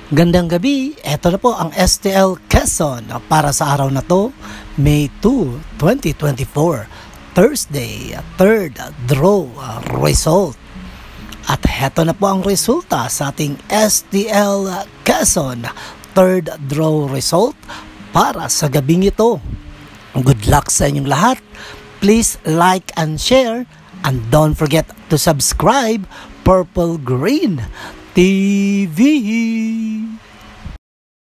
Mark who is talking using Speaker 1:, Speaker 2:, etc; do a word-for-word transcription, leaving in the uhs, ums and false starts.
Speaker 1: Gandang gabi, eto na po ang S T L Quezon para sa araw na to, May second, twenty twenty-four, Thursday, third draw result. At heto na po ang resulta sa ating S T L Quezon third draw result para sa gabing ito. Good luck sa inyong lahat. Please like and share and don't forget to subscribe Purple Green T V.